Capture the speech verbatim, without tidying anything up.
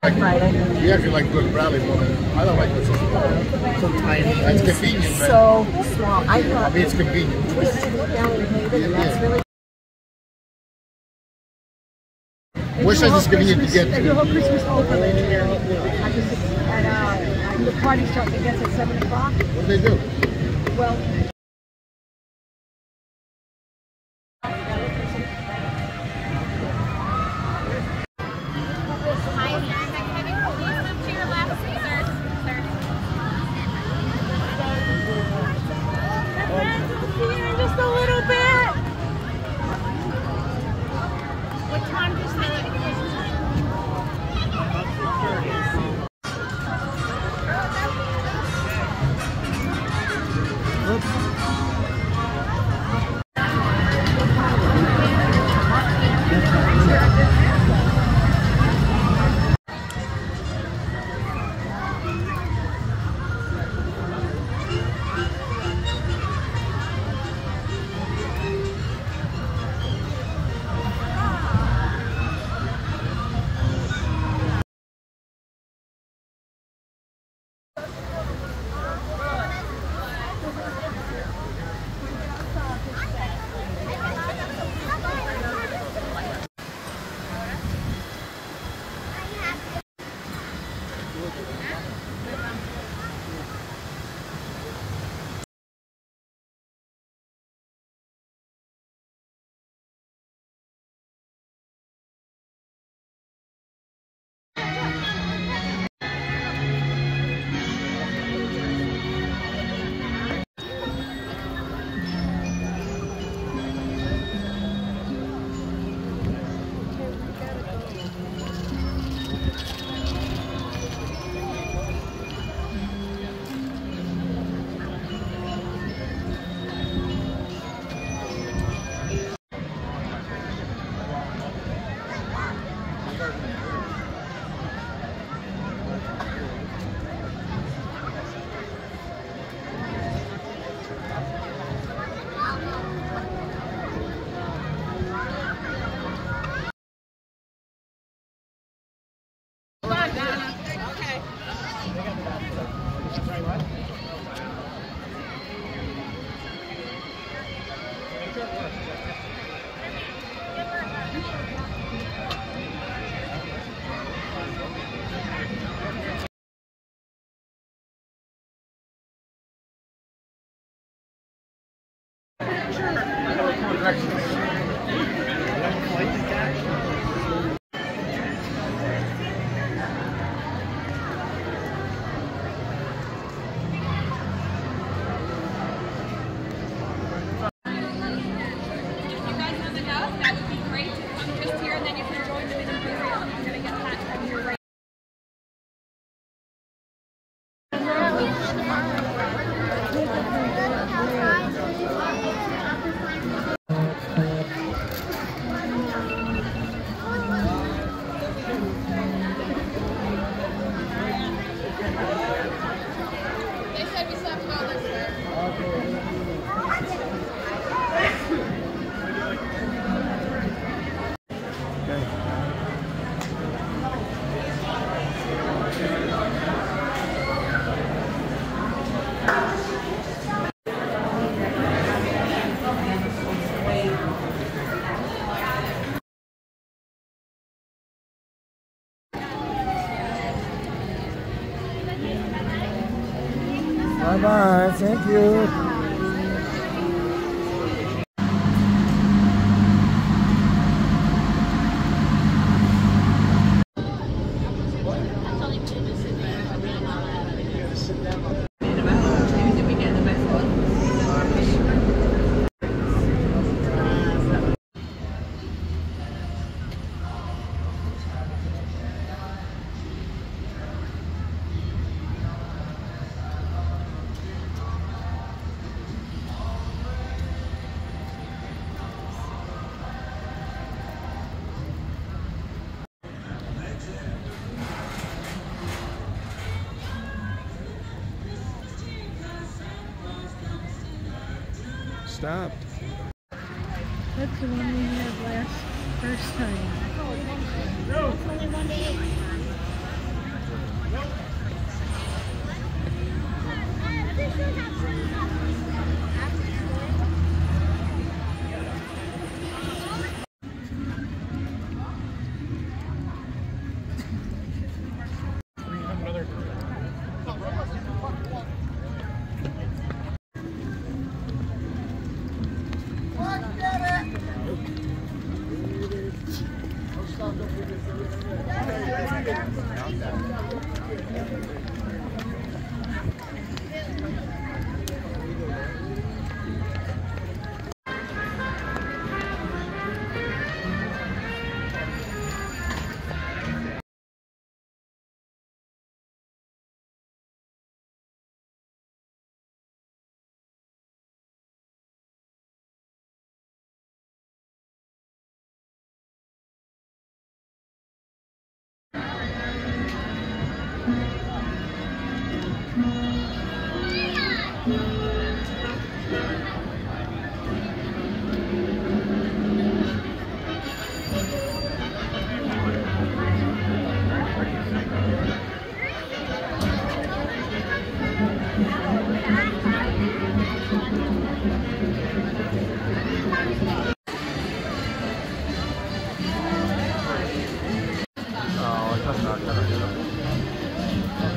Like Friday. You actually like Good Bradley more than I don't like this. So tiny. It's convenient, man. So small. I thought I mean, it's convenient. twist to look down and Haven, and that's really. What size is convenient to get They do a whole Christmas overlay here. At, uh, the party starts, I guess, at seven o'clock. What do they do? Well. Just a little bit. What time does the Bye-bye. Thank you. Stopped. That's the one we had last, first time. It's only one day. 아, 잘 나왔다.